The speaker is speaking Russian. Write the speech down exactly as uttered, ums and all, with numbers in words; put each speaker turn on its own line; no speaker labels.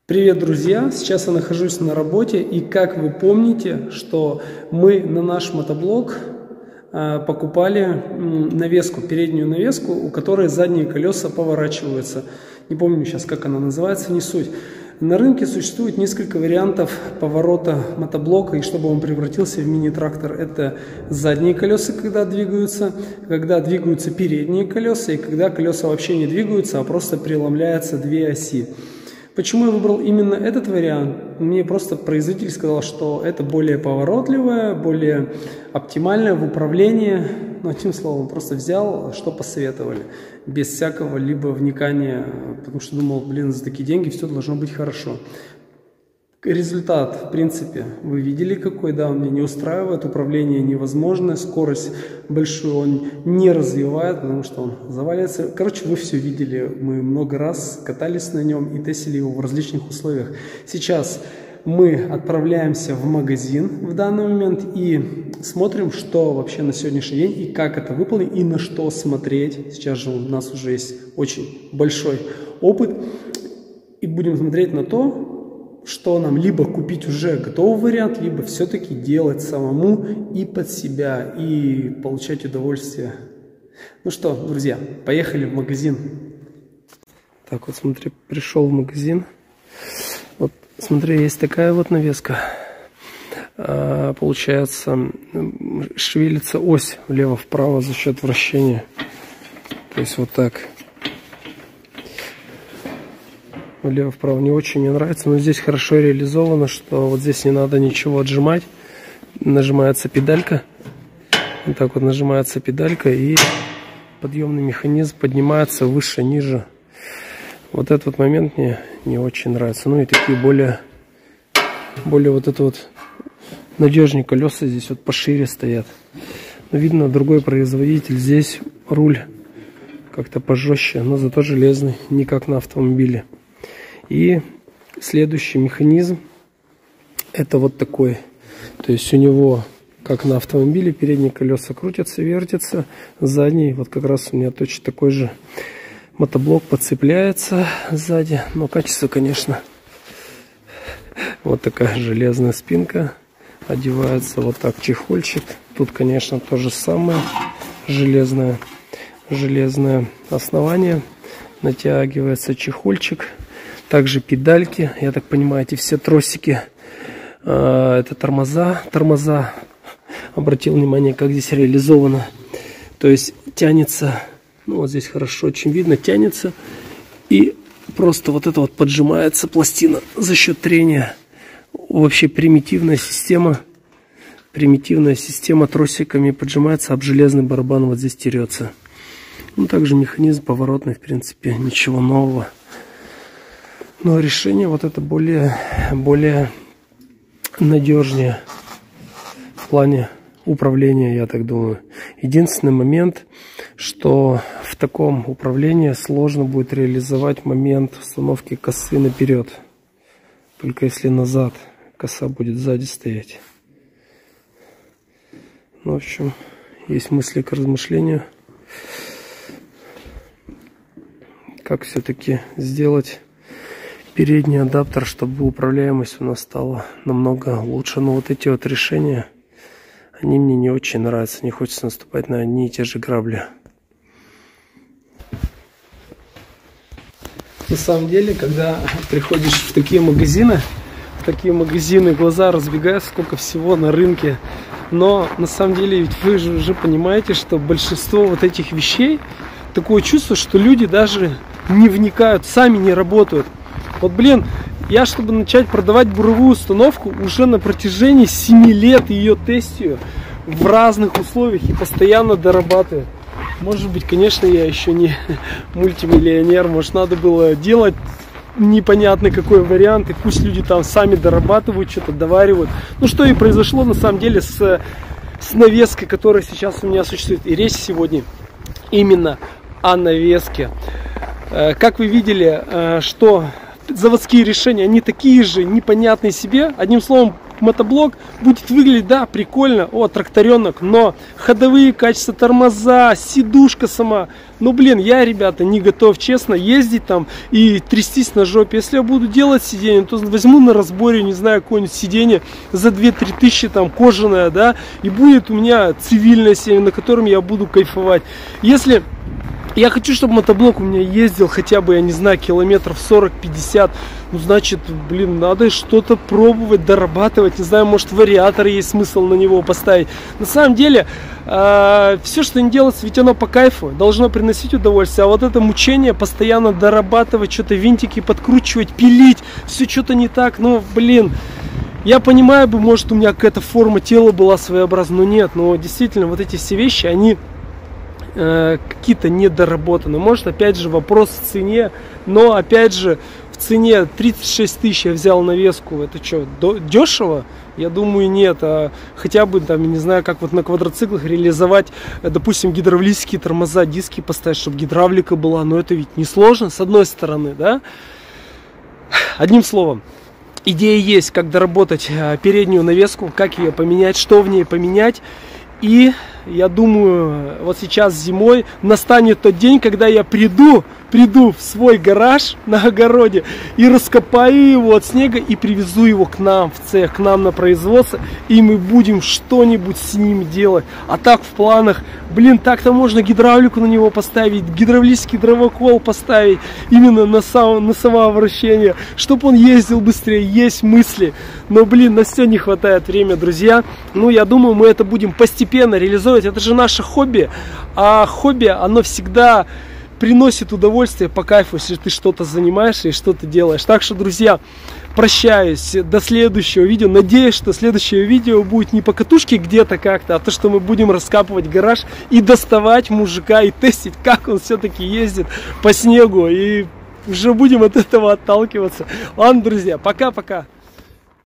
Привет, друзья! Сейчас я нахожусь на работе, и как вы помните, что мы на наш мотоблок э, покупали навеску, переднюю навеску, у которой задние колеса поворачиваются. Не помню сейчас, как она называется, не суть. На рынке существует несколько вариантов поворота мотоблока, и чтобы он превратился в мини-трактор. Это задние колеса, когда двигаются, когда двигаются передние колеса, и когда колеса вообще не двигаются, а просто преломляются две оси. Почему я выбрал именно этот вариант? Мне просто производитель сказал, что это более поворотливое, более оптимальное в управлении. Но одним словом, просто взял, что посоветовали, без всякого либо вникания, потому что думал, блин, за такие деньги все должно быть хорошо. Результат, в принципе, вы видели какой, да, он меня не устраивает, управление невозможно, скорость большую он не развивает, потому что он заваливается. Короче, вы все видели, мы много раз катались на нем и тестили его в различных условиях. Сейчас мы отправляемся в магазин в данный момент и смотрим, что вообще на сегодняшний день и как это выполнить, и на что смотреть. Сейчас же у нас уже есть очень большой опыт, и будем смотреть на то, что нам либо купить уже готовый вариант, либо все-таки делать самому и под себя, и получать удовольствие. Ну что, друзья, поехали в магазин. Так вот, смотри, пришел в магазин. Вот, смотри, есть такая вот навеска. А, получается, шевелится ось влево-вправо за счет вращения. То есть вот так. Влево-вправо не очень мне нравится, но здесь хорошо реализовано, что вот здесь не надо ничего отжимать. Нажимается педалька. Вот так вот нажимается педалька, и подъемный механизм поднимается выше, ниже. Вот этот вот момент мне не очень нравится. Ну и такие более, более вот это вот надежнее колеса здесь вот пошире стоят. Но видно, другой производитель. Здесь руль как-то пожестче, но зато железный, не как на автомобиле. И следующий механизм это вот такой. То есть у него, как на автомобиле, передние колеса крутятся, вертятся, задний вот как раз у меня точно такой же. Мотоблок подцепляется сзади, но качество, конечно, вот такая железная спинка, одевается вот так чехольчик. Тут, конечно, то же самое, железное, железное основание, натягивается чехольчик. Также педальки, я так понимаю, эти все тросики, э, это тормоза, тормоза, обратил внимание, как здесь реализовано, то есть тянется, ну вот здесь хорошо очень видно, тянется, и просто вот это вот поджимается пластина за счет трения. Вообще примитивная система, примитивная система тросиками поджимается, об железный барабан вот здесь терется. Ну, также механизм поворотный, в принципе, ничего нового. Но решение вот это более, более надежнее в плане управления, я так думаю. Единственный момент, что в таком управлении сложно будет реализовать момент установки косы наперед. Только если назад коса будет сзади стоять. Ну, в общем, есть мысли к размышлению. Как все-таки сделать передний адаптер, чтобы управляемость у нас стала намного лучше. Но вот эти вот решения, они мне не очень нравятся. Не хочется наступать на одни и те же грабли. На самом деле, когда приходишь в такие магазины, в такие магазины глаза разбегаются, сколько всего на рынке. Но на самом деле, ведь вы же уже понимаете, что большинство вот этих вещей, такое чувство, что люди даже не вникают, сами не работают. Вот, блин, я, чтобы начать продавать буровую установку, уже на протяжении семи лет ее тестирую в разных условиях и постоянно дорабатываю. Может быть, конечно, я еще не мультимиллионер, может, надо было делать непонятный какой вариант, и пусть люди там сами дорабатывают, что-то доваривают. Ну, что и произошло, на самом деле, с, с навеской, которая сейчас у меня существует. И речь сегодня именно о навеске. Как вы видели, что заводские решения, они такие же непонятные себе. Одним словом, мотоблок будет выглядеть, да, прикольно, о, тракторенок, но ходовые качества, тормоза, сидушка сама, ну, блин, я, ребята, не готов, честно, ездить там и трястись на жопе. Если я буду делать сиденье, то возьму на разборе, не знаю, какое-нибудь сиденье за две-три тысячи, там, кожаное, да, и будет у меня цивильное сиденье, на котором я буду кайфовать. Если... Я хочу, чтобы мотоблок у меня ездил хотя бы, я не знаю, километров сорок-пятьдесят. Ну, значит, блин, надо что-то пробовать, дорабатывать. Не знаю, может, вариатор есть смысл на него поставить. На самом деле, э, все, что не делается, ведь оно по кайфу, должно приносить удовольствие. А вот это мучение, постоянно дорабатывать, что-то винтики подкручивать, пилить, все что-то не так, ну, блин. Я понимаю бы, может, у меня какая-то форма тела была своеобразная, но нет. Но действительно, вот эти все вещи, они... какие-то недоработаны. Может, опять же, вопрос в цене, но опять же, в цене тридцать шесть тысяч я взял навеску. Это что, дешево? Я думаю, нет. А хотя бы, там, не знаю, как вот на квадроциклах реализовать, допустим, гидравлические тормоза, диски поставить, чтобы гидравлика была. Но это ведь несложно, с одной стороны, да? Одним словом, идея есть, как доработать переднюю навеску, как ее поменять, что в ней поменять. И я думаю, вот сейчас зимой настанет тот день, когда я приду, приду в свой гараж на огороде и раскопаю его от снега и привезу его к нам в цех, к нам на производство, и мы будем что-нибудь с ним делать. А так в планах, блин, так-то можно гидравлику на него поставить, гидравлический дровокол поставить именно на, сам, на самообращение, чтобы он ездил быстрее, есть мысли. Но, блин, на все не хватает времени, друзья. Ну, я думаю, мы это будем постепенно реализовывать. Это же наше хобби, а хобби, оно всегда приносит удовольствие по кайфу, если ты что-то занимаешься и что-то делаешь. Так что, друзья, прощаюсь до следующего видео. Надеюсь, что следующее видео будет не по катушке где-то как-то, а то, что мы будем раскапывать гараж и доставать мужика и тестить, как он все-таки ездит по снегу. И уже будем от этого отталкиваться. Ладно, друзья, пока-пока.